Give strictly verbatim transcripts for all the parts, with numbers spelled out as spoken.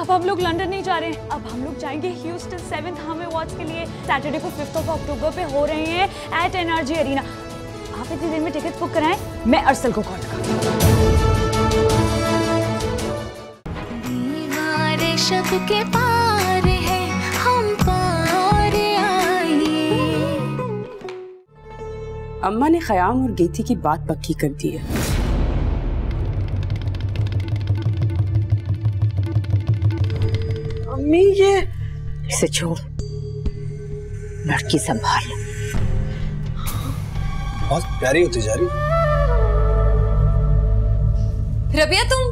अब हम लोग लंदन नहीं जा रहे हैं, अब हम लोग जाएंगे ह्यूस्टन सेवेंथ हामे वॉच के लिए। सैटरडे को फिफ्थ ऑफ अक्टूबर पे हो रहे हैं एट एनर्जी अरीना। आप इतनी देर में टिकट बुक कराएं, मैं अरसल को कॉल लगाऊं। दीवार शब के पार है, हम पार आए। अम्मा ने ख़याम और गेती की बात पक्की कर दी है। अम्मी ये इसे छोड़, लड़की संभाल। बहुत प्यारी होती जा रही। रबिया तुम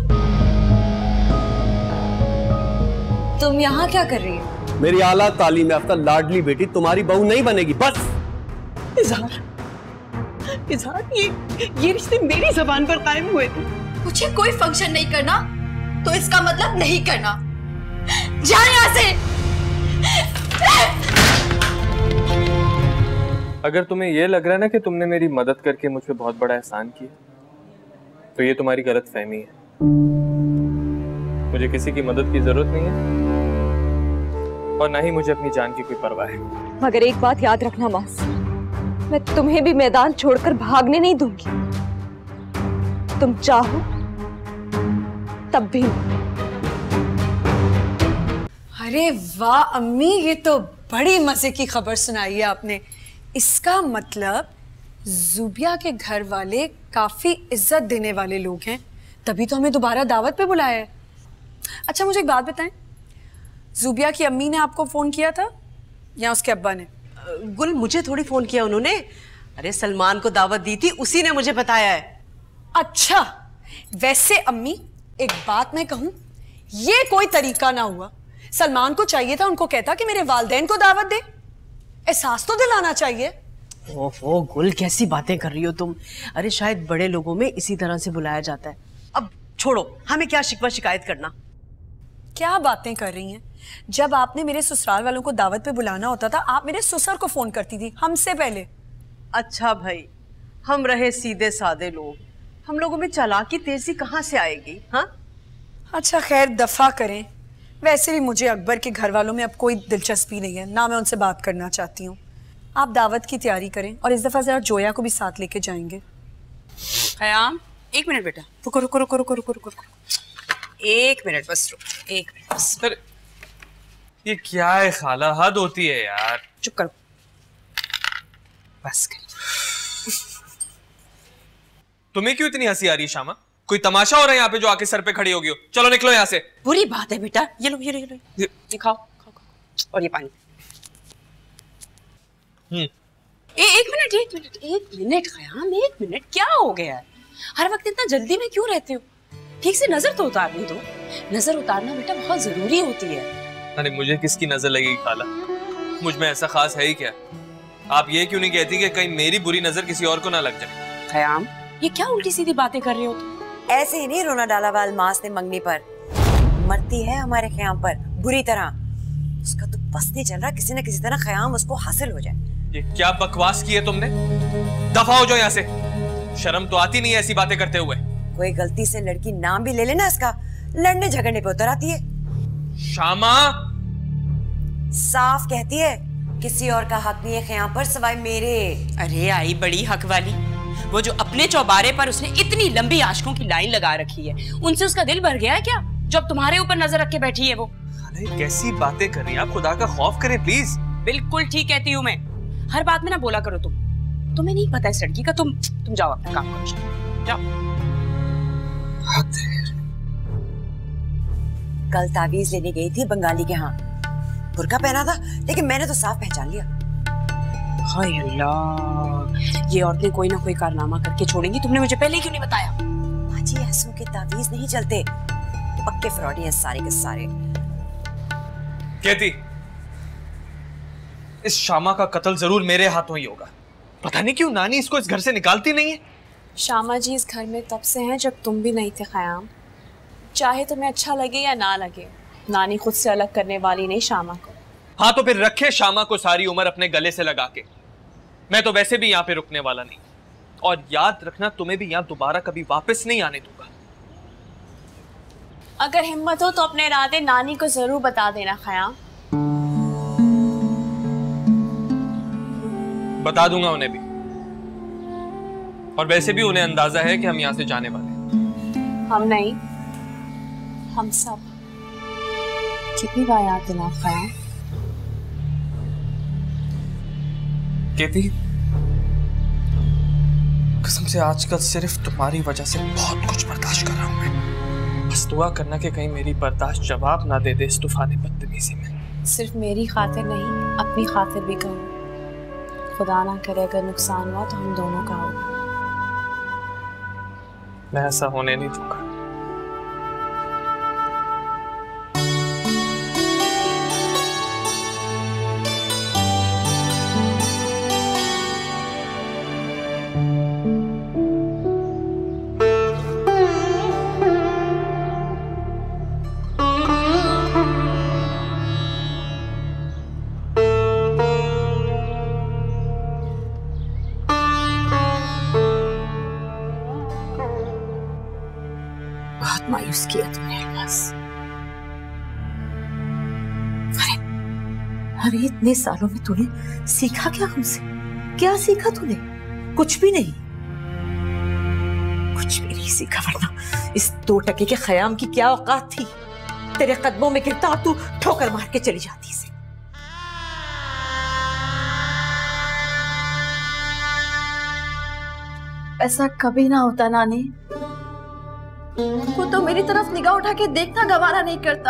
तुम यहाँ क्या कर रही हो? मेरी आला तालीम याफ्ता लाडली बेटी तुम्हारी बहू नहीं बनेगी बस। इज़हार, इज़हार ये ये रिश्ते मेरी ज़बान पर कायम हुए थे। मुझे कोई फंक्शन नहीं करना तो इसका मतलब नहीं करना। जा यहाँ से। अगर तुम्हें यह लग रहा है ना कि तुमने मेरी मदद करके मुझ पे बहुत बड़ा एहसान किया, तो ये तुम्हारी गलत फहमी है। मुझे किसी की मदद की जरूरत नहीं है और ना ही मुझे अपनी जान की कोई परवाह है। मगर एक बात याद रखना मास, मैं तुम्हें भी मैदान छोड़कर भागने नहीं दूंगी। तुम चाहो तब भी। अरे वाह अम्मी, ये तो बड़ी मजे की खबर सुनाई है आपने। इसका मतलब ज़ुबिया के घर वाले काफी इज्जत देने वाले लोग हैं, तभी तो हमें दोबारा दावत पे बुलाया है। अच्छा मुझे एक बात बताएं, ज़ुबिया की अम्मी ने आपको फोन किया था या उसके अब्बा ने? गुल, मुझे थोड़ी फोन किया उन्होंने। अरे सलमान को दावत दी थी, उसी ने मुझे बताया है। अच्छा, वैसे अम्मी एक बात मैं कहूं, ये कोई तरीका ना हुआ। सलमान को चाहिए था उनको कहता कि मेरे वालदैन को दावत दे, एहसास तो दिलाना चाहिए। ओहो गुल, कैसी बातें कर रही हो तुम। अरे शायद बड़े लोगों में इसी तरह से बुलाया जाता है। अब छोड़ो, हमें क्या शिकवा शिकायत करना। क्या बातें कर रही हैं? जब आपने मेरे ससुराल वालों को दावत पे बुलाना होता था, आप मेरे ससुर को फोन करती थी हमसे पहले। अच्छा भाई, हम रहे सीधे सादे लोग, हम लोगों में चालाकी तेजी कहाँ से आएगी? हाँ अच्छा खैर, दफा करें। वैसे भी मुझे अकबर के घर वालों में अब कोई दिलचस्पी नहीं है, ना मैं उनसे बात करना चाहती हूँ। आप दावत की तैयारी करें और इस दफा जरा जोया को भी साथ लेके जाएंगे। ख़याम, एक मिनट बेटा, रुको रुको रुको रुको रुको रुको एक मिनट बस, रुको एक मिनट बस। सर ये क्या है खाला, हद होती है यार। चुप करो, बस कर। तुम्हें क्यों इतनी हंसी आ रही है शामा? कोई तमाशा हो रहा है यहाँ पे जो आके सर पे खड़ी होगी हो? चलो निकलो यहाँ से। बुरी बात है बेटा, ये लो ये लो ये लो, ये, ये खाओ खाओ खाओ, और ये पानी। हम्म ए, एक मिनट एक मिनट एक मिनट ख़याम, एक मिनट, क्या हो गया है? हर वक्त इतना जल्दी में क्यों रहते हो? ठीक से नजर तो उतारने दो। नजर उतारना बेटा बहुत जरूरी होती है। अरे मुझे किसकी नजर लगेगी खाला, मुझ में ऐसा खास है ही क्या? आप ये क्यों नहीं कहती कि कहीं मेरी बुरी नजर किसी और को ना लग जाए? ख़याम, ये क्या उल्टी सीधी बातें कर रहे हो तुम? ऐसे ही नहीं रोना डाला वाल मास ने मंगनी पर, मरती है हमारे ख़याम पर बुरी तरह। उसका तो बस नहीं चल रहा, किसी न किसी तरह ख़याम उसको हासिल हो जाए। ये क्या बकवास की है तुमने? दफा हो जाओ यहाँ से, शर्म तो आती नहीं है ऐसी बातें करते हुए। कोई गलती से लड़की नाम भी ले लेना इसका, लड़ने झगड़ने पे उतर आती है। शामा साफ कहती है किसी और का हक नहीं है ख़याम पर सिवाय मेरे। अरे आई बड़ी हक वाली, वो जो अपने चौबारे पर उसने इतनी लंबी आशिकों की लाइन लगा रखी है, उनसे उसका दिल भर गया है क्या? जब तुम्हारे ऊपर नजर रख के बैठी है वो। अरे कैसी बातें कर रही हैं आप, खुदा का खौफ करें प्लीज। बिल्कुल ठीक कहती हूँ मैं, हर बात में ना बोला करो तुम। तुम्हें नहीं पता इस लड़की का, तुम तुम जाओ अपना काम करो, जाओ। कल तावीज लेने गई थी बंगाली के यहाँ, बुर्का पहना था लेकिन मैंने तो साफ पहचान लिया। हाय अल्लाह, ये औरतें कोई ना कोई कारनामा करके छोड़ेंगी, तुमने मुझे पहले क्यों नहीं बताया? बाजी ऐसों के तावीज नहीं चलते, पक्के फ्रॉडी हैं सारे के सारे। कहती इस शामा का कत्ल जरूर मेरे हाथों ही होगा। पता नहीं क्यों नानी इसको इस घर से निकालती नहीं है। शामा जी इस घर में तब से हैं जब तुम भी नहीं थे ख़याम। चाहे तुम्हें अच्छा लगे या ना लगे, नानी खुद से अलग करने वाली नहीं शामा को। हाँ तो फिर रखे शामा को सारी उम्र अपने गले से लगा के। मैं तो वैसे भी यहाँ पे रुकने वाला नहीं, और याद रखना तुम्हें भी यहाँ दोबारा कभी वापस नहीं आने दूंगा। अगर हिम्मत हो तो अपने इरादे नानी को जरूर बता देना खयाम। बता दूंगा उन्हें भी, और वैसे भी उन्हें अंदाजा है कि हम यहाँ से जाने वाले हैं। हम नहीं, हम सब। कितनी बार याद दिला खयाम? केती, कसम से आजकल सिर्फ तुम्हारी वजह से बहुत कुछ बर्दाश्त कर रहा हूं मैं। बस दुआ करना कि कहीं मेरी बर्दाश्त जवाब ना दे दे इस तूफानी बदतमीजी में। सिर्फ मेरी खातिर नहीं, अपनी खातिर भी करो। खुदा ना करे अगर नुकसान हुआ तो हम दोनों का होगा। मैं ऐसा होने नहीं दूंगा। बहुत मायूस किया तुमने बस। अरे अरे इतने सालों में तूने सीखा क्या हमसे? क्या सीखा तूने? कुछ भी नहीं, कुछ भी नहीं सीखा। वरना इस दो टके के खयाम की क्या औकात थी? तेरे कदमों में गिरता तू ठोकर मार के चली जाती इसे। ऐसा कभी ना होता नानी। वो तो मेरी तरफ निगाह उठा के देखना गवारा नहीं करता,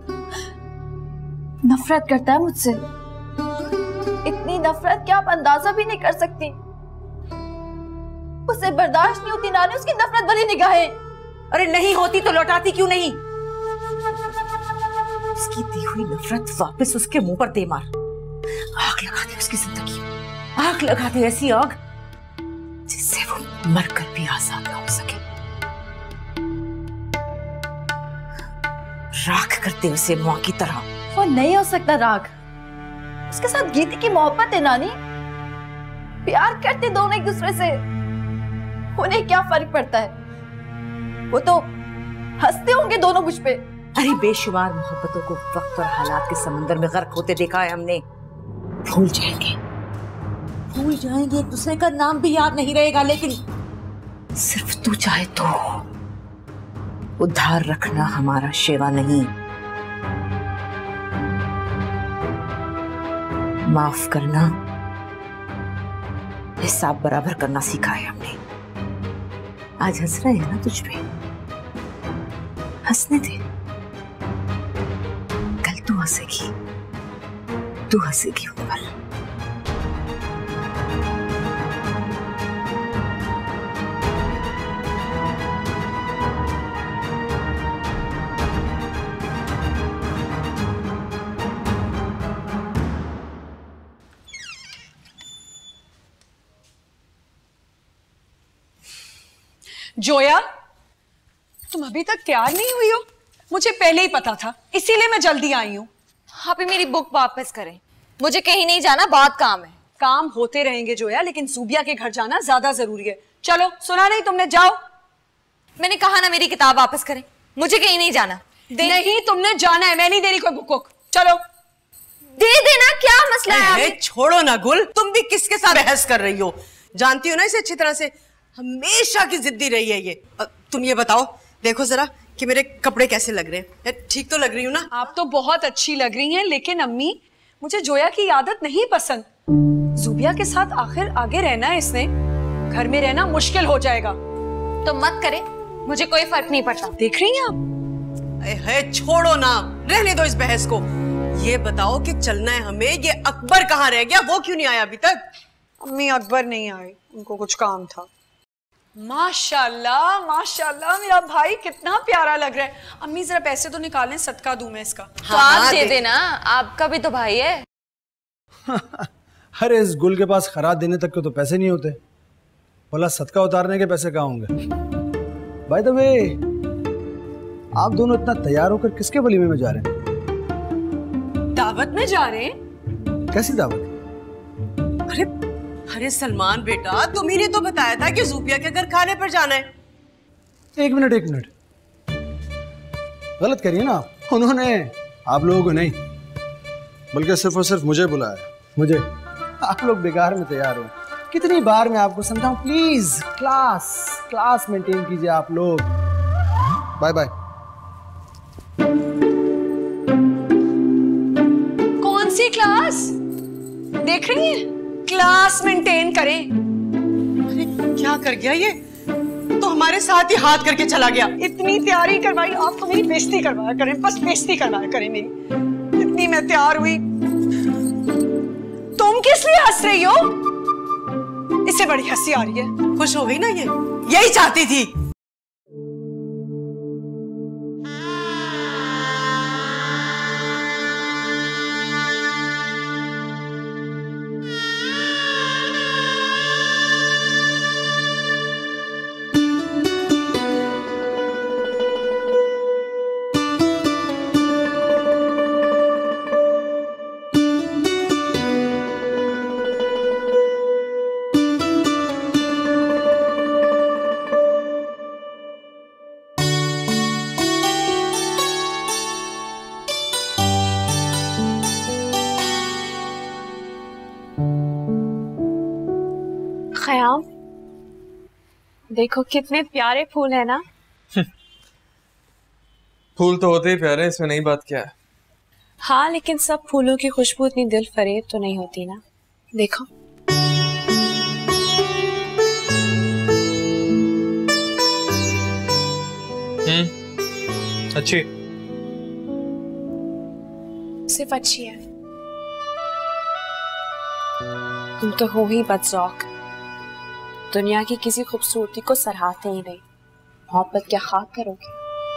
नफरत करता है मुझसे। इतनी नफरत क्या आप अंदाजा भी नहीं कर सकती। उसे बर्दाश्त नहीं होती नानी उसकी नफरत भरी निगाहें। अरे नहीं होती तो लौटाती क्यों नहीं? उसकी दी हुई नफरत वापस उसके मुंह पर दे मार। आग लगा दे उसकी जिंदगी में, आग लगा दे, ऐसी आग जिससे वो मरकर भी आजाद ना हो सके। राख करते उसे मां की तरह। वो नहीं हो सकता राग। उसके साथ गीती की मोहब्बत है नानी, प्यार करते दोनों एक दूसरे से। उन्हें क्या फर्क पड़ता है? वो तो हंसते होंगे दोनों मुझ पे। अरे बेशुमार मोहब्बतों को वक्त और हालात के समंदर में गर्क होते देखा है हमने। भूल जाएंगे, भूल जाएंगे, एक दूसरे का नाम भी याद नहीं रहेगा। लेकिन सिर्फ तू चाहे तो उधार रखना हमारा शेवा नहीं, माफ करना, हिसाब बराबर करना सीखा है हमने। आज हंस रहे हैं ना तुझ पे, हंसने दे। कल तू हंसेगी, तू हंसेगी उन पर। जोया, तुम अभी तक तैयार नहीं हुई हो? मुझे पहले ही पता था, इसीलिए मैं जल्दी आई हूँ। आप ही मेरी बुक वापस करें, मुझे कहीं नहीं जाना, बहुत काम है। काम होते रहेंगे जोया, लेकिन सूबिया के घर जाना ज्यादा जरूरी है। चलो, सुना नहीं तुमने? जाओ। मैंने कहा ना मेरी किताब वापस करें, मुझे कहीं नहीं जाना। नहीं, तुमने जाना है, मैं नहीं दे रही कोई बुक वुक। चलो दे देना, क्या मसला है? अरे छोड़ो ना गुल, तुम भी किसके साथ बहस कर रही हो? जानती हो ना इसे अच्छी तरह से, हमेशा की जिद्दी रही है ये। अ, तुम ये बताओ, देखो जरा कि मेरे कपड़े कैसे लग रहे हैं। ठीक तो लग रही हूँ ना? आप तो बहुत अच्छी लग रही हैं, लेकिन अम्मी मुझे जोया की आदत नहीं पसंद। जुबिया के साथ आखिर आगे रहना है इसने, घर में रहना मुश्किल हो जाएगा। तो मत करे, मुझे कोई फर्क नहीं पड़ता। देख रही हैं आप? है, छोड़ो ना, रहने दो इस बहस को। ये बताओ कि चलना है हमें, ये अकबर कहाँ रह गया? वो क्यों नहीं आया अभी तक? अम्मी अकबर नहीं आए, उनको कुछ काम था। माशाल्लाह माशाल्लाह, मेरा भाई कितना प्यारा लग रहा है। अम्मी जरा पैसे तो निकालें, सदका दूं मैं इसका। तो आप दे देना, आपका भी तो भाई है। अरे इस गुल के पास खराद देने तक के तो पैसे नहीं होते, भला सदका उतारने के पैसे कहाँ होंगे? बाय द वे, आप दोनों इतना तैयार होकर किसके वलीमे में जा रहे हैं? दावत में जा रहे हैं। कैसी दावत? अरे अरे सलमान बेटा, तुम्ही ने तो बताया था कि ज़ूबिया के घर खाने पर जाना है। एक मिनट एक मिनट, गलत करिए ना आप। उन्होंने आप लोगों को नहीं बल्कि सिर्फ और सिर्फ मुझे बुलाया। मुझे आप लोग बेकार में तैयार हो। कितनी बार मैं आपको समझाऊं, प्लीज क्लास क्लास मेंटेन कीजिए आप लोग। Bye bye. कौन सी क्लास देख रही है? क्लास मेंटेन करें। अरे क्या कर गया ये? तो हमारे साथ ही हाथ करके चला गया। इतनी तैयारी करवाई, आप तो मेरी बेइज्जती करवाया करें, बस बेइज्जती करवाया करें मेरी। इतनी मैं तैयार हुई, तुम किस लिए हंस रही हो? इससे बड़ी हंसी आ रही है। खुश हो गई ना? ये यही चाहती थी। ख़याम, देखो कितने प्यारे फूल है ना। फूल तो होते ही प्यारे, इसमें नई बात क्या है? हाँ, लेकिन सब फूलों की खुशबू इतनी दिल फरेब तो नहीं होती ना। देखो हम्म अच्छी। सिर्फ अच्छी है, तुम तो हो ही बदज़ौक़। दुनिया की किसी खूबसूरती को सराहते ही नहीं, मोहब्बत क्या खाक करोगे।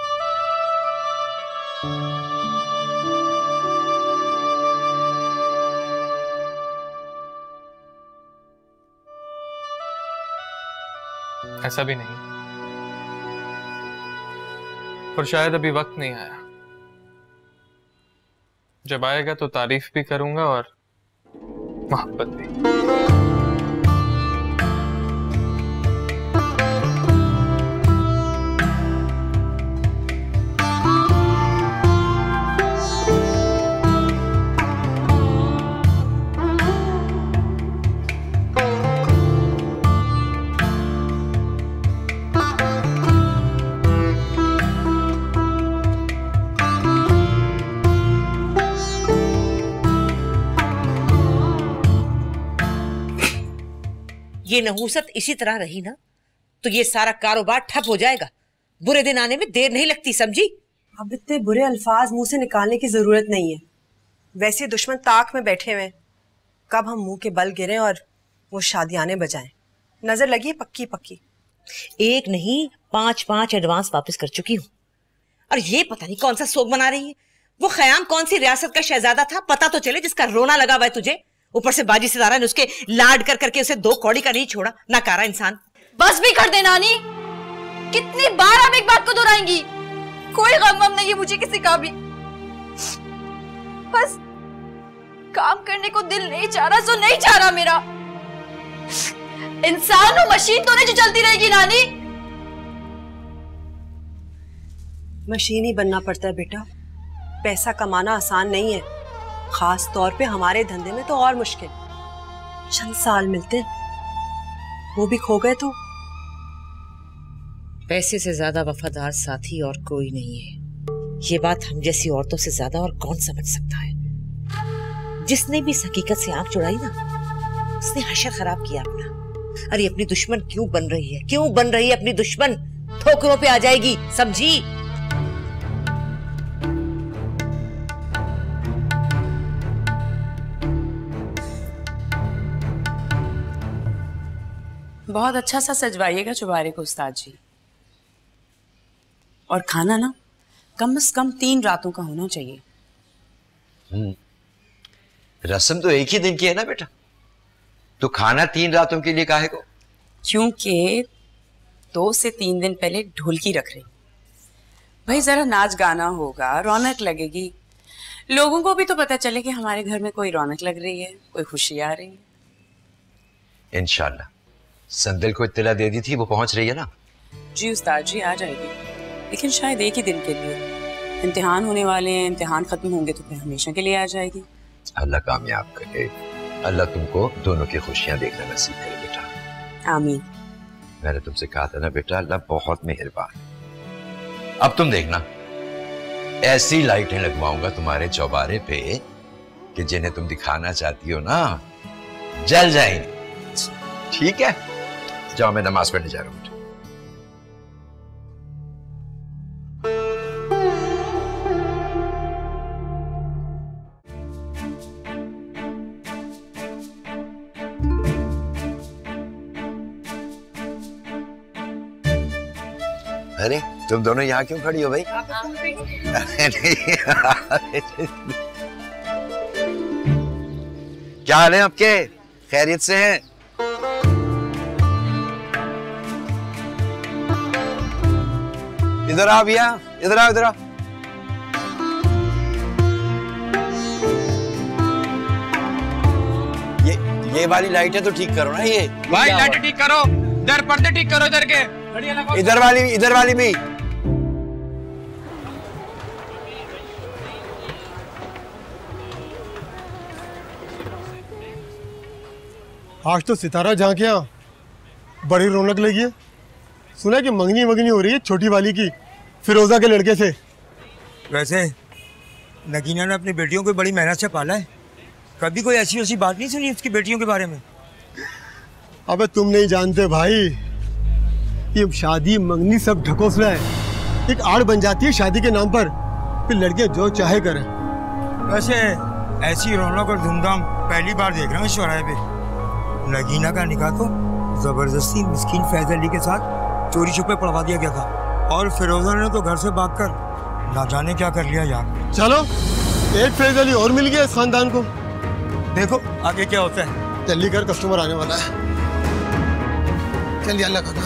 ऐसा भी नहीं, पर शायद अभी वक्त नहीं आया। जब आएगा तो तारीफ भी करूंगा और मोहब्बत भी। ये नहूसत इसी तरह रही ना तो ये सारा कारोबार ठप हो जाएगा। बुरे दिन आने में देर नहीं लगती, समझी? अब इतने बुरे अल्फाज मुंह से निकालने की जरूरत नहीं है। वैसे दुश्मन ताक में बैठे हुए, कब हम मुंह के बल गिरे और वो शादियाने बजाएं। नजर लगी है पक्की पक्की। एक नहीं पांच पांच एडवांस वापस कर चुकी हूँ। और ये पता नहीं कौन सा सोग बना रही है। वो ख़याम कौन सी रियासत का शहजादा था पता तो चले, जिसका रोना लगा हुआ है तुझे। ऊपर से बाजी सितारा ने उसके लाड कर करके उसे दो कौड़ी का नहीं छोड़ा। नकारा इंसान। बस भी कर दे नानी, कितनी बार आप एक बात को दोहराएंगी? कोई गम वम नहीं है मुझे किसी का भी। बस काम करने को दिल नहीं चाह रहा, सो नहीं चाह रहा मेरा। इंसान और मशीन तो नहीं जो चलती रहेगी नानी। मशीन ही बनना पड़ता है बेटा। पैसा कमाना आसान नहीं है, खास तौर पे हमारे धंधे में तो और मुश्किल। चंद साल मिलते वो भी खो गए तो। पैसे से ज्यादा वफादार साथी और कोई नहीं है। ये बात हम जैसी औरतों से ज्यादा और कौन समझ सकता है। जिसने भी इस हकीकत से आंख चुराई ना, उसने हशर खराब किया अपना। अरे अपनी दुश्मन क्यों बन रही है, क्यों बन रही है अपनी दुश्मन? ठोकरों पे आ जाएगी, समझी? बहुत अच्छा सा सजवाइएगा चुबारे को उस्ताद जी। और खाना ना कम से कम तीन रातों का होना चाहिए। हम्म, रस्म तो एक ही दिन की है ना बेटा, तो खाना तीन रातों के लिए काहे को? क्योंकि दो से तीन दिन पहले ढोलकी रख रही भाई, जरा नाच गाना होगा, रौनक लगेगी। लोगों को भी तो पता चले कि हमारे घर में कोई रौनक लग रही है, कोई खुशी आ रही है। इंशाल्लाह। संदिल को इत्तला दे दी थी, वो पहुंच रही है ना? जी उस्ताद जी, आ जाएगी, लेकिन शायद एक ही दिन के लिए। इम्तिहान होने वाले हैं, इम्तिहान खत्म होंगे तो फिर हमेशा के लिए आ जाएगी। अल्लाह कामयाब करे, अल्लाह तुमको दोनों की खुशियां देखना नसीब करे बेटा। आमीन। मैंने तुमसे कहा था ना बेटा, अल्लाह बहुत मेहरबान। अब तुम देखना, ऐसी लाइटें लगवाऊंगा तुम्हारे चौबारे पे कि जिन्हें तुम दिखाना चाहती हो ना जल जाएंगे। ठीक है, जाओ मैं नमाज पढ़ने जा रहा हूँ। अरे तुम दोनों यहाँ क्यों खड़ी हो भाई? क्या हाल है आपके? खैरियत से हैं? इधर आओ भैया, इधर आओ, इधर आओ। ये ये वाली लाइटें तो ठीक करो ना। ये भाई लाइटें ठीक करो, इधर पर्दे ठीक करो, इधर के इधर वाली, इधर वाली भी। आज तो सितारा झांकियां बड़ी रौनक लगी है। सुना कि मंगनी मंगनी हो रही है छोटी वाली की, फिरोजा के लड़के से। वैसे नगीना ने अपनी बेटियों को बड़ी मेहनत से पाला है, कभी कोई ऐसी वैसी बात नहीं सुनी उसकी बेटियों के बारे में। अबे तुम नहीं जानते भाई, ये शादी मंगनी सब ढकोसला है। एक आड़ बन जाती है शादी के नाम पर, फिर लड़के जो चाहे करें। वैसे ऐसी रौनक और धूमधाम पहली बार देख रहा हूँ इस चौराहे पे। नगीना का निकाह तो जबरदस्ती मिस्कीन फैज अली के साथ चोरी छुपे पढ़वा दिया गया था, और फिरोजा ने तो घर से भागकर ना जाने क्या कर लिया यार। चलो एक फैज अली और मिल गया इस खानदान को। देखो आगे क्या होता है। जल्दी कर, कस्टमर आने वाला है। चलिए अल्लाह का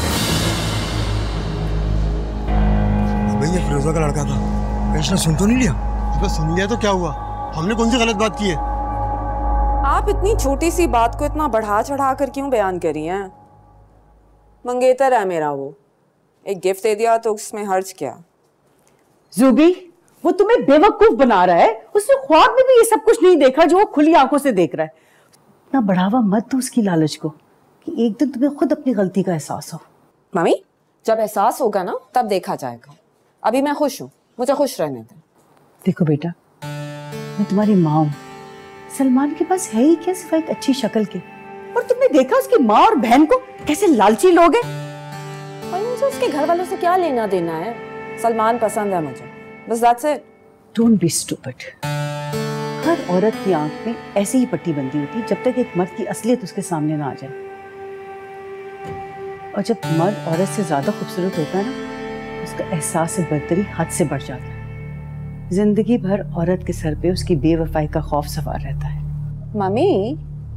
भैया फिरोजा का लड़का था, इसने सुन तो नहीं लिया? अबे सुन लिया तो क्या हुआ, हमने कौन सी गलत बात की है? आप इतनी छोटी सी बात को इतना बढ़ा चढ़ा कर क्यों बयान करी हैं? मंगेतर है मेरा वो, एक गिफ्ट दे दिया तो उसमें हर्ज क्या? जुबी, वो तुम्हें बेवकूफ बना रहा है। उसने ख्वाब में भी ये सब कुछ नहीं देखा जो वो खुली आंखों से देख रहा है। इतना बढ़ावा मत दो उसकी लालच को कि एक दिन तुम्हें खुद अपनी गलती का एहसास हो। मम्मी, जब एहसास होगा ना तब देखा जाएगा। अभी मैं खुश हूँ, मुझे खुश रहने दे। देखो बेटा, मैं तुम्हारी माँ हूँ। सलमान के पास है ही क्या सिवाय एक अच्छी शक्ल के, और तुमने देखा उसकी माँ और बहन को कैसे लालची लोग हैं। और मुझे उसके घर वालों से क्या लेना देना है? सलमान पसंद है मुझे, बस that's it. Don't be stupid. हर औरत की आंख में ऐसी ही पट्टी बंदी होती है जब तक एक मर्द की असलियत उसके सामने ना आ जाए। और जब मर्द औरत से ज्यादा खूबसूरत होता है ना, उसका एहसास से बर्तरी हद से बढ़ जाता है। जिंदगी भर औरत के सर पे उसकी बेवफाई का खौफ सवार रहता है। मम्मी,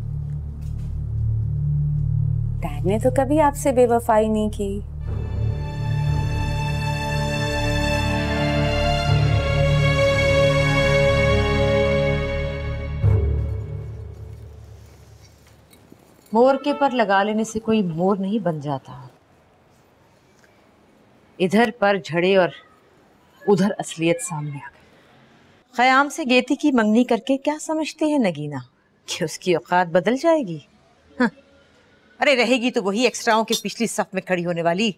डैड ने तो कभी आपसे बेवफाई नहीं की। मोर के पर लगा लेने से कोई मोर नहीं बन जाता। इधर पर झड़े और उधर असलियत सामने आ गई। ख़याम से गेती की मंगनी करके क्या समझती है नगीना कि उसकी औकात बदल जाएगी? हाँ। अरे रहेगी तो वही एक्स्ट्राओं के पिछली सफ में खड़ी होने वाली।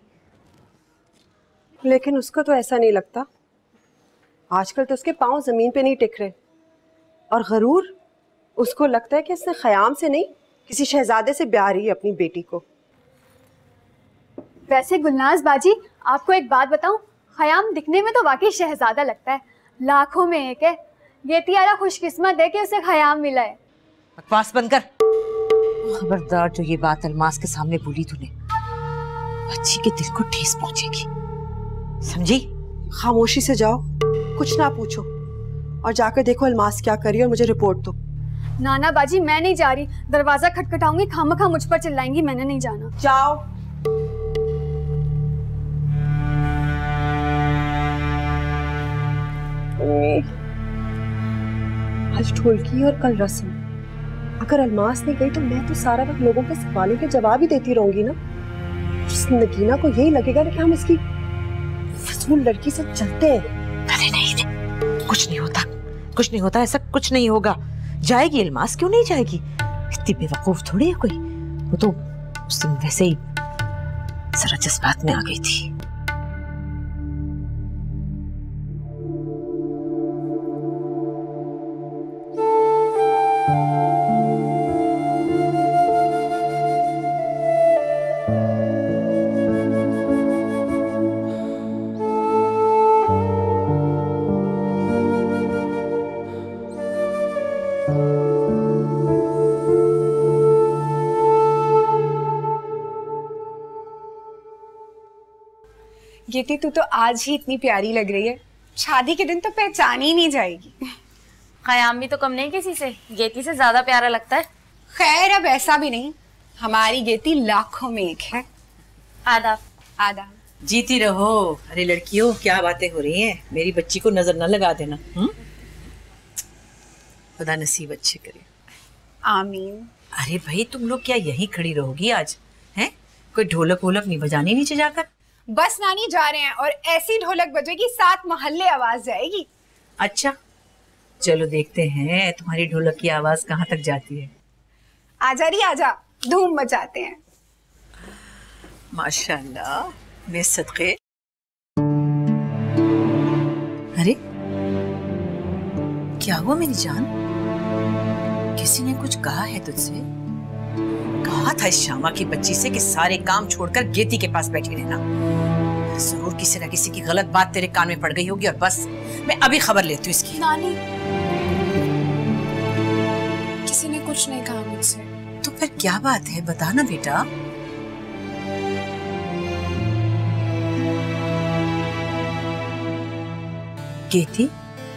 लेकिन उसको तो ऐसा नहीं लगता। आजकल तो उसके पांव जमीन पे नहीं टिक रहे, और गरूर उसको लगता है कि इसने ख़याम से नहीं किसी शहजादे से ब्याह रही है अपनी बेटी को। वैसे गुलनाज बाजी, आपको एक बात बताऊं, ख़याम दिखने में तो वाकई शहजादा लगता है, लाखों में एक है। ये तियारा खुशकिस्मत है कि उसे ख़याम मिला है। बकवास बंद कर। खबरदार जो ये बात अलमास के सामने बोली तूने, बच्ची के दिल को ठेस पहुंचेगी, समझी? खामोशी से जाओ, कुछ ना पूछो, और जाकर देखो अलमास क्या करी और मुझे रिपोर्ट दो। नाना बाजी, मैं नहीं जा रही। दरवाजा खटखटाऊंगी, खामखा मुझ पर चिल्लाएंगी, मैंने नहीं जाना। जाओ। आज ढोलकी और कल रस्म। अगर अलमास नहीं गई तो मैं तो सारा वक्त लोगों के सवालों के जवाब ही देती रहूंगी ना। उस नगीना को यही लगेगा कि हम इसकी फजूल लड़की से चलते हैं। अरे नहीं, नहीं कुछ नहीं होता, कुछ नहीं होता, ऐसा कुछ नहीं होगा। जाएगी इल्मास, क्यों नहीं जाएगी? इतनी बेवकूफ थोड़ी है कोई। वो तो उस दिन वैसे ही जरा जज्बात में आ गई थी। गेती, तू तो आज ही इतनी प्यारी लग रही है, शादी के दिन तो पहचान ही नहीं जाएगी। खयाम भी तो कम नहीं किसी से, गेती से ज्यादा प्यारा लगता है। खैर अब ऐसा भी नहीं, हमारी गेती लाखों में एक है। आदाब। आदाब। जीती रहो। अरे लड़कियों, क्या बातें हो रही हैं? मेरी बच्ची को नजर न लगा देना। हुँ? खुदा नसीब अच्छे करे। आमीन। अरे भाई, तुम लोग क्या यहीं खड़ी रहोगी आज? हैं? कोई ढोलक वोलक नहीं बजानी नीचे जाकर? बस नानी जा रहे हैं और ऐसी ढोलक बजेगी सात मोहल्ले आवाज जाएगी। अच्छा, चलो देखते हैं तुम्हारी ढोलक की आवाज कहाँ तक जाती है। आजा री आजा, धूम मचाते हैं। माशाल्लाह, मैं सदके। अरे क्या हुआ मेरी जान? किसी ने कुछ कहा है तुझसे? कहा था इस श्यामा की बच्ची से कि सारे काम छोड़कर गेती के पास बैठी रहना। जरूर किसी न किसी की गलत बात तेरे कान में पड़ गई होगी और बस मैं अभी खबर लेती हूँ इसकी। नानी, किसी ने कुछ नहीं कहा मुझसे। तो फिर क्या बात है, बता ना बेटा। गेती,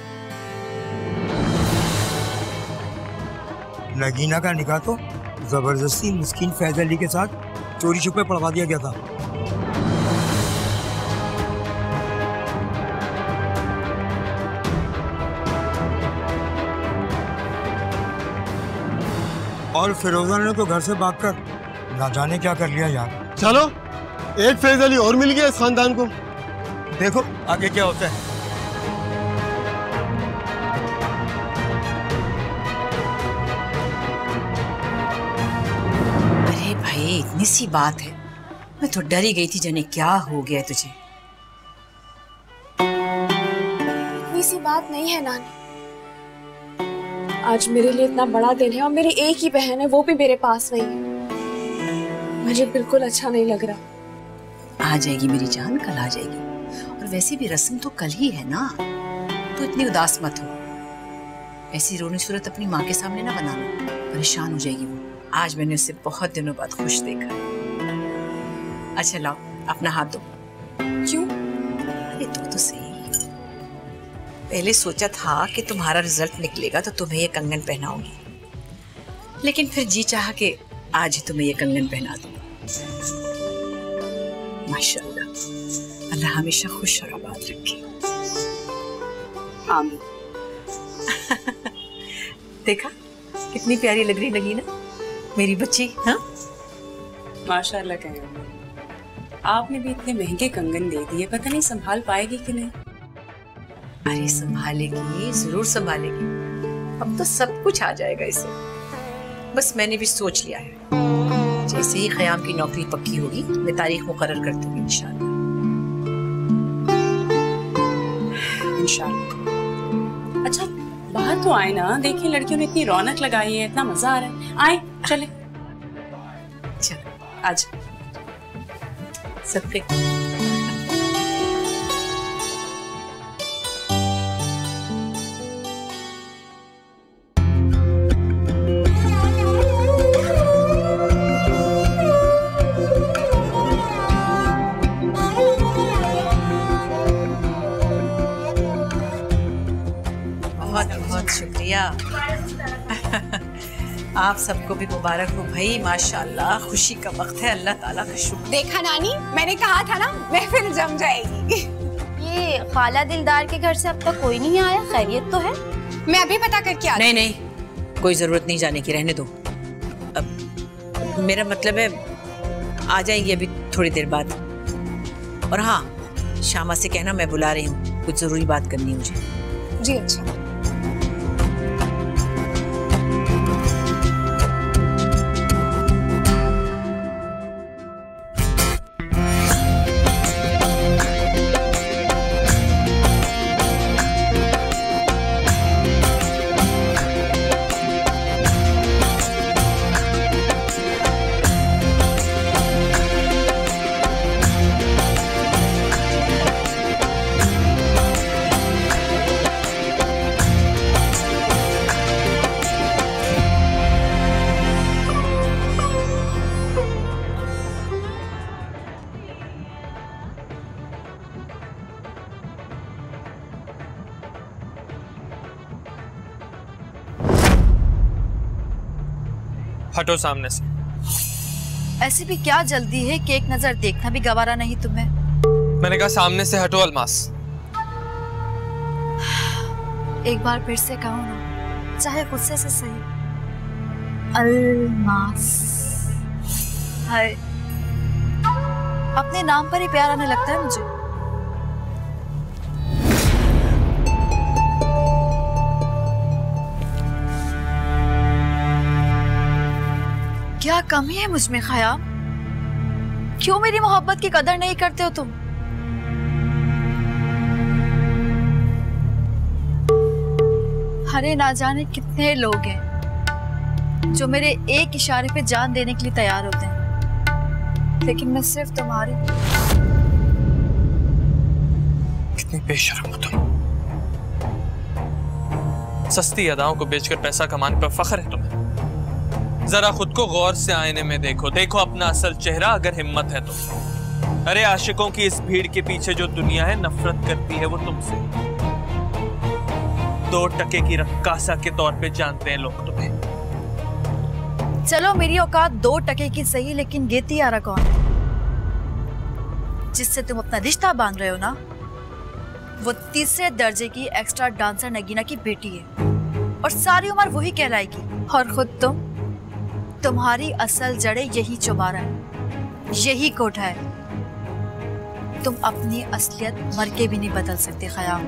नगीना का निकाह तो जबरदस्ती मिस्किन फैज अली के साथ चोरी छुपे पढ़वा दिया गया था। और फिरोजा ने तो घर से भागकर ना जाने क्या कर लिया यार। चलो, एक फैज अली और मिल गया इस खानदान को। देखो आगे क्या होता है। भाई इतनी सी बात है, मैं तो डरी गई थी जाने क्या हो गया तुझे। इतनी सी बात नहीं है नानी। आज मेरे लिए इतना बड़ा दिन है और मेरी एक ही बहन है, वो भी मेरे पास नहीं है। मुझे बिल्कुल अच्छा नहीं लग रहा। आ जाएगी मेरी जान, कल आ जाएगी। और वैसे भी रस्म तो कल ही है ना, तो इतनी उदास मत हो। ऐसी रोनी सूरत अपनी माँ के सामने ना बनाना, परेशान हो जाएगी वो। आज मैंने उसे बहुत दिनों बाद खुश देखा। अच्छा लाओ अपना हाथ दो। क्यों? अरे दो तो सही। पहले सोचा था कि तुम्हारा रिजल्ट निकलेगा तो तुम्हें ये कंगन पहनाऊंगी, लेकिन फिर जी चाहा कि आज ही तुम्हें ये कंगन पहना दूंगा। माशाल्लाह, अल्लाह हमेशा खुश और आबाद रखे। आमीन। देखा कितनी प्यारी लग रही लगी ना मेरी बच्ची। हाँ माशाल्लाह कहें। आपने भी इतने महंगे कंगन दे दिए, पता नहीं संभाल पाएगी कि नहीं। अरे संभालेगी, जरूर संभालेगी। अब तो सब कुछ आ जाएगा इसे। बस मैंने भी सोच लिया है, जैसे ही ख़याम की नौकरी पक्की होगी मैं तारीख मुकर्रर कर दूंगी इंशाल्लाह। इंशाल्लाह। अच्छा बाहर तो आए ना, देखिए लड़कियों ने इतनी रौनक लगाई है, इतना मजा आ रहा है। आए चले। चल आज सबके बहुत बहुत शुक्रिया। आप सबको भी मुबारक हो भाई, माशाल्लाह खुशी का वक्त है, अल्लाह ताला का शुक्र। देखा नानी, मैंने कहा था ना महफिल जम जाएगी। ये खाला दिलदार के घर से अब तक कोई नहीं आया, खैरियत तो है? मैं अभी पता करके आती। नहीं नहीं, कोई जरूरत नहीं जाने की, रहने दो। अब मेरा मतलब है आ जाएंगी अभी थोड़ी देर बाद। और हाँ, शामा से कहना मैं बुला रही हूँ, कुछ जरूरी बात करनी है मुझे। जी अच्छा। हटो सामने से। ऐसी भी क्या जल्दी है कि एक नजर देखना भी गवारा नहीं तुम्हें? मैंने कहा सामने से हटो अलमास। एक बार फिर से कहो ना, चाहे गुस्से से सही। अलमास। हाय, अपने नाम पर ही प्यार आने लगता है मुझे। क्या कमी है मुझ में ख़याम? क्यों मेरी मोहब्बत की कदर नहीं करते हो तुम? अरे ना जाने कितने लोग हैं जो मेरे एक इशारे पे जान देने के लिए तैयार होते हैं, लेकिन मैं सिर्फ तुम्हारी। कितनी बेशर्म हो तुम। सस्ती अदाओं को बेचकर पैसा कमाने पर फख्र है तुम्हें? जरा खुद को गौर से आईने में देखो, देखो अपना असल चेहरा अगर हिम्मत है तो। अरे आशिकों की इस भीड़ के पीछे जो दुनिया है नफरत करती है वो तुमसे। दो टके की रक्कासा के तौर पे जानते हैं लोग तुम्हें। चलो मेरी औकात दो टके की सही, लेकिन गेती आरा कौन है जिससे तुम अपना रिश्ता बांध रहे हो ना? वो तीसरे दर्जे की एक्स्ट्रा डांसर नगीना की बेटी है और सारी उम्र वही कहलाएगी। और खुद तुम, तुम्हारी असल जड़ें यही चौबारा है, यही कोठा है। तुम अपनी असलियत मर के भी नहीं बदल सकते ख़याम।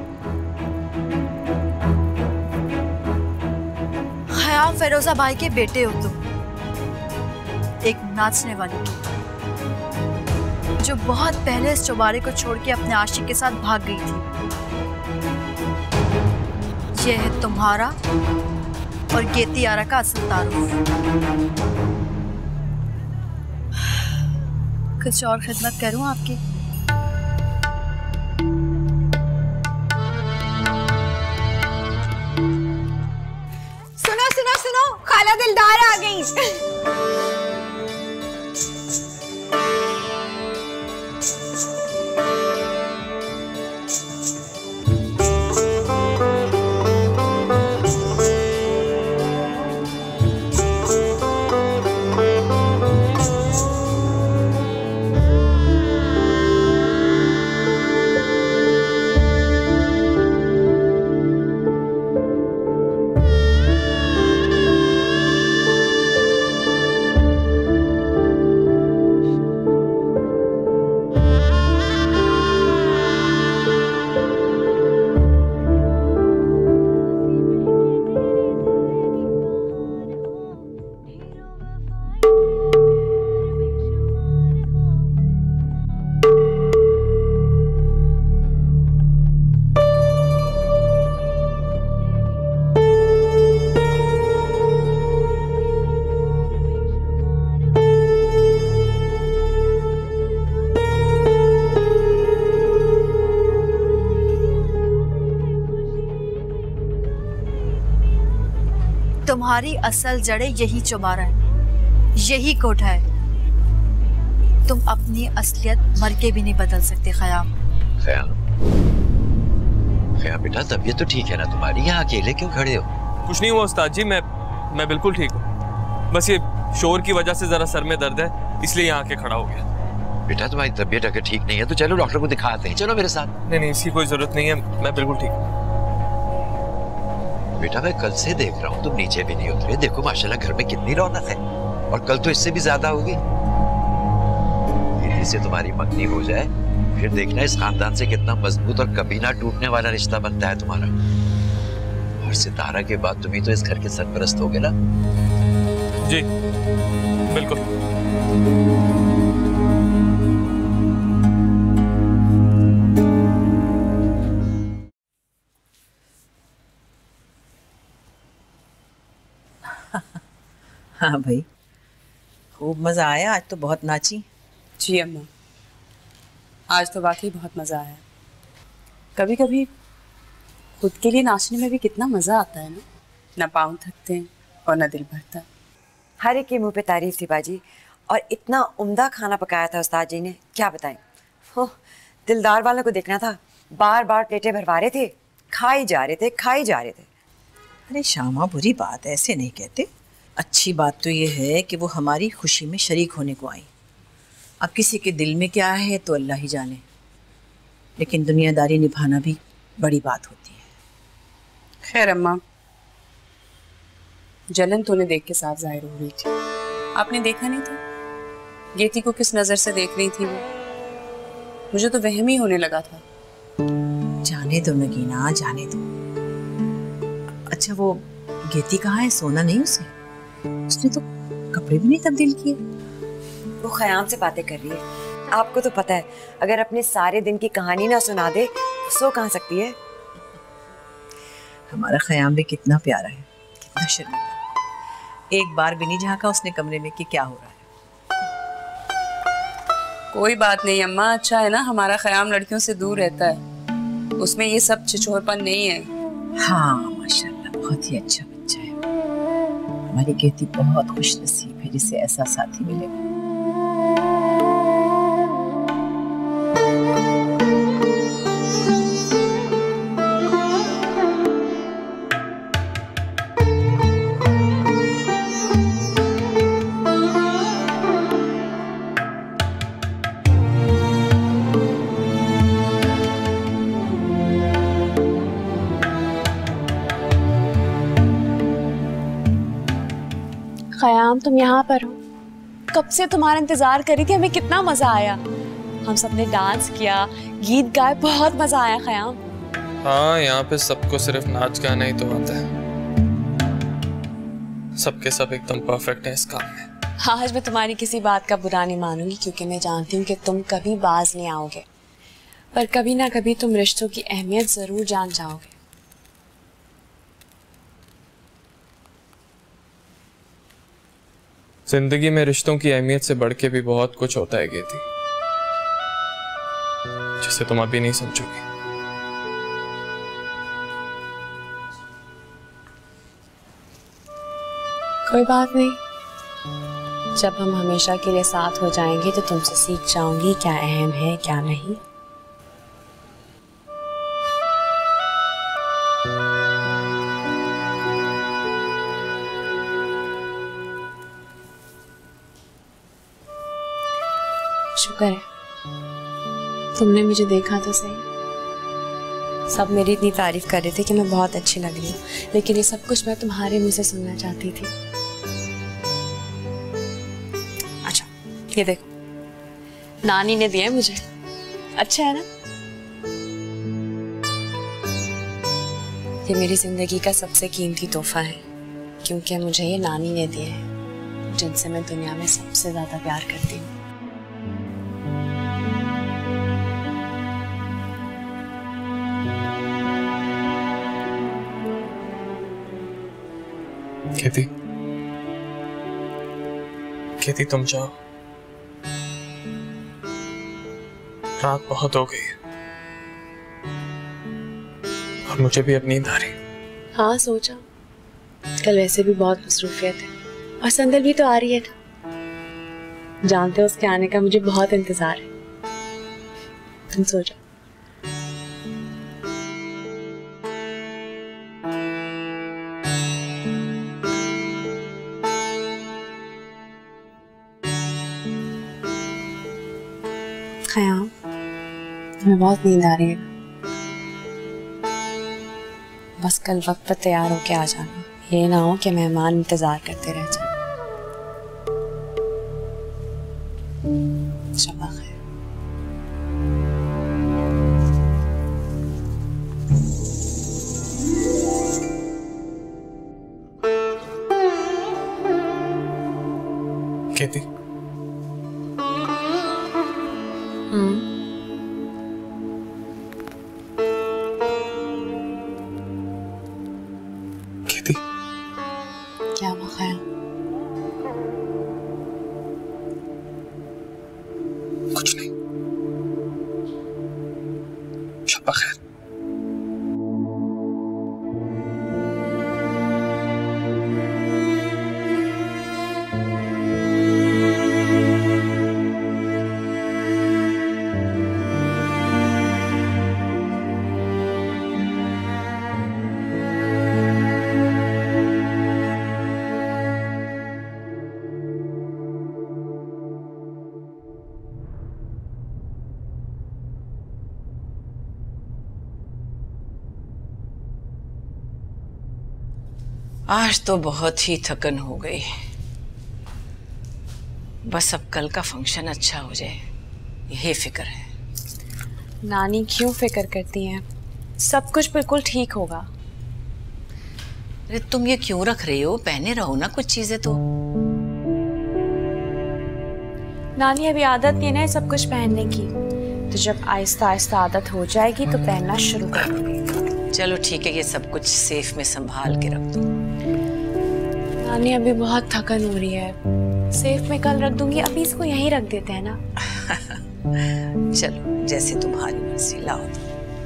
ख़याम फेरोजा भाई के बेटे हो तुम, एक नाचने वाली की जो बहुत पहले इस चौबारे को छोड़ के अपने आशिक के साथ भाग गई थी। यह है तुम्हारा और गेती आरा का असल तारुफ। कुछ और खिदमत करूं आपकी? सुनो सुनो सुनो, खाला दिलदार आ गई। तुम्हारी असल जड़ें यही चौबारा है, यही कोठा है। तुम अपनी असलियत मर के भी नहीं बदल सकते ख़याम। ख़याम, ख़याम बेटा तबीयत तो ठीक है ना तुम्हारी? यहाँ अकेले क्यों खड़े हो? कुछ नहीं हुआ उस्ताद जी, मैं मैं बिल्कुल ठीक हूँ। बस ये शोर की वजह से जरा सर में दर्द है, इसलिए यहाँ आके खड़ा हो गया। बेटा तुम्हारी तबीयत अगर ठीक नहीं है तो चलो डॉक्टर को दिखाते हैं, चलो मेरे साथ। नहीं नहीं, इसकी कोई जरूरत नहीं है, मैं बिल्कुल ठीक हूँ। बेटा मैं कल से देख रहा हूँ तुम नीचे भी नहीं उतरे। देखो माशाल्लाह घर में कितनी रौनक है, और कल तो इससे भी ज्यादा होगी। दीदी से तुम्हारी मंगनी हो जाए फिर देखना इस खानदान से कितना मजबूत और कभी ना टूटने वाला रिश्ता बनता है तुम्हारा। और सितारा के बाद तुम ही तो इस घर के सरपरस्त होगे ना। जी बिल्कुल। हाँ भाई, खूब मजा आया। आज तो बहुत नाची। जी अम्मा, आज तो वाकई बहुत मजा आया। कभी कभी खुद के लिए नाचने में भी कितना मजा आता है ना। ना पाँव थकते हैं और ना दिल भरता। हर एक के मुंह पे तारीफ थी बाजी, और इतना उम्दा खाना पकाया था उस्ताद जी ने, क्या बताएं। हो, दिलदार वालों को देखना था, बार बार प्लेटें भरवा रहे थे, खाई जा रहे थे खाई जा रहे थे। अरे शामा, बुरी बात है, ऐसे नहीं कहते। अच्छी बात तो ये है कि वो हमारी खुशी में शरीक होने को आई। अब किसी के दिल में क्या है तो अल्लाह ही जाने, लेकिन दुनियादारी निभाना भी बड़ी बात होती है। खैर अम्मा, जलन तो उन्हें देख के साफ जाहिर हो रही थी। आपने देखा नहीं था गेती को किस नजर से देख रही थी वो? मुझे तो वहम ही होने लगा था। जाने दो नगीना, जाने दो। अच्छा वो गेती कहाँ है? सोना नहीं उसे? उसने तो कपड़े भी नहीं तब्दील किए। वो ख़याम से बातें कर रही है। आपको तो पता है, अगर अपने सारे दिन की कहानी ना सुना दे तो सो कहाँ सकती है। हमारा ख़याम भी कितना प्यारा है, कितना शर्मीला। एक बार भी नहीं झांका उसने कमरे में कि क्या हो रहा है। कोई बात नहीं अम्मा, अच्छा है ना हमारा ख़याम लड़कियों से दूर रहता है, उसमें ये सब छिछोरपन नहीं है। हाँ माशाल्लाह, बहुत ही अच्छा बच्चा है। हमारी गेती बहुत खुश नसीब है जिसे ऐसा साथी मिलेगा। ख़याम, तुम यहाँ पर हो? कब से तुम्हारा इंतजार कर रही थी। हमें कितना मजा आया, हम सबने डांस किया, गीत गाए, बहुत मजा आया ख़याम। हाँ, यहाँ पे सबको सिर्फ नाच गाना ही तो आता है। सबके सब एकदम परफेक्ट है इस काम में। आज मैं तुम्हारी किसी बात का बुरा नहीं मानूंगी, क्योंकि मैं जानती हूँ कि तुम कभी बाज नहीं आओगे, पर कभी ना कभी तुम रिश्तों की अहमियत जरूर जान जाओगे। जिंदगी में रिश्तों की अहमियत से बढ़ के भी बहुत कुछ होता है गेती, जिसे तुम अभी नहीं समझोगी। कोई बात नहीं, जब हम हमेशा के लिए साथ हो जाएंगे तो तुमसे सीख जाऊंगी क्या अहम है क्या नहीं। शुक्र है तुमने मुझे देखा तो सही। सब मेरी इतनी तारीफ कर रहे थे कि मैं बहुत अच्छी लग रही हूँ, लेकिन ये सब कुछ मैं तुम्हारे मुंह से सुनना चाहती थी। अच्छा ये देखो, नानी ने दिया मुझे, अच्छा है ना? ये मेरी जिंदगी का सबसे कीमती तोहफा है, क्योंकि मुझे ये नानी ने दिए हैं, जिनसे मैं दुनिया में सबसे ज्यादा प्यार करती हूँ। खेती, खेती तुम जाओ, रात बहुत हो गई है और मुझे भी अब नींद आ रही। हाँ सोचा, कल वैसे भी बहुत मसरूफियत है और संदल भी तो आ रही है ना, जानते हो उसके आने का मुझे बहुत इंतजार है। तुम सो जाओ। ख़याम, तुम्हें बहुत नींद आ रही है, बस कल वक्त पर तैयार होके आ जाना, ये ना हो कि मेहमान इंतजार करते रह जाए। शबा खैर। खेती, हम्म खेती, क्या हुआ खयाम? कुछ नहीं। शब्बा खैर। आज तो बहुत ही थकन हो गई। बस अब कल का फंक्शन अच्छा हो जाए, यही फिक्र है। नानी क्यों फिक्र करती हैं? सब कुछ बिल्कुल ठीक होगा। अरे तुम ये क्यों रख रही हो? पहने रहो ना कुछ चीजें तो। नानी अभी आदत नहीं है ना सब कुछ पहनने की, तो जब आहिस्ता आहिस्ता आदत हो जाएगी तो पहनना शुरू कर दूंगी। चलो ठीक है, ये सब कुछ सेफ में संभाल के रख दो। नानी अभी बहुत थकन हो रही है, सेफ में कल रख दूंगी, अभी इसको यहीं रख देते हैं ना। चलो जैसे तुम्हारी मर्जी, लाओ तो।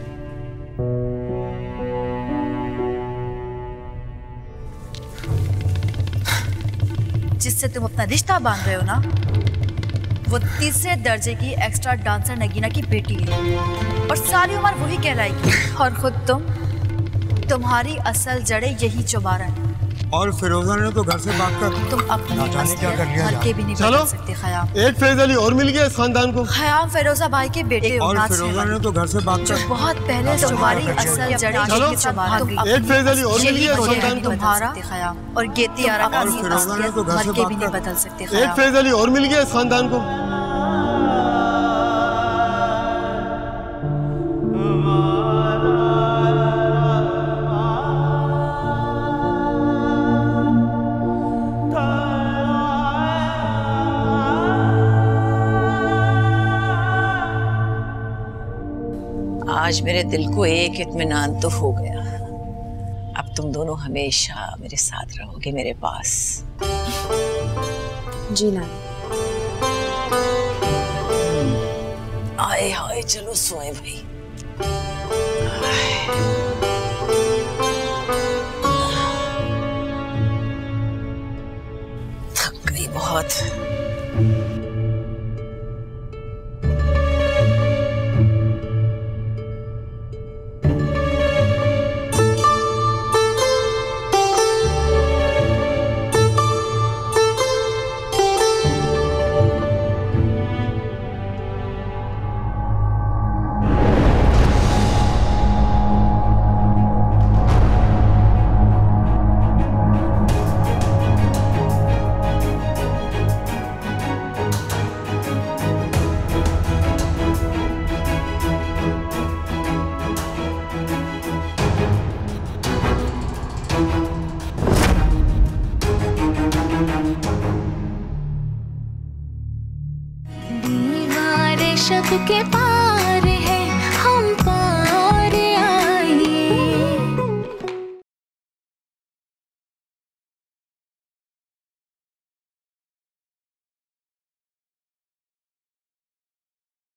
जिससे तुम अपना रिश्ता बांध रहे हो ना, वो तीसरे दर्जे की एक्स्ट्रा डांसर नगीना की बेटी है और सारी उम्र वही कहलाएगी। और खुद तुम, तुम्हारी असल जड़ें यही चौबारा है। और फिरोजा ने तो घर से भाग कर तुम अपनी क्या कर लिया घर के भी नहीं चलो बदल सकते खयाम। एक फैज अली और मिल गया इस खानदान को। खयाम फिरोजा भाई के बेटे हो, और नाच फिरोजा ने तो घर से भाग जो कर बहुत पहले तुम्हारी असल जड़ें चलो, के साथ भाग गई। एक फैज अली और मिल यही गया इस वजह खानदान है को। तुम्हारा खयाम और गेती आरा का और फिरोजा ने तो घर से मर के भाग भी नहीं कर बदल सकते एक खयाम। फैज अली और मिल गया इस खानदान को। आज मेरे दिल को एक इत्मीनान तो हो गया। अब तुम दोनों हमेशा मेरे साथ रहोगे, मेरे पास। जी ना। आए हाय, चलो सोए भाई। थक गई बहुत। के पास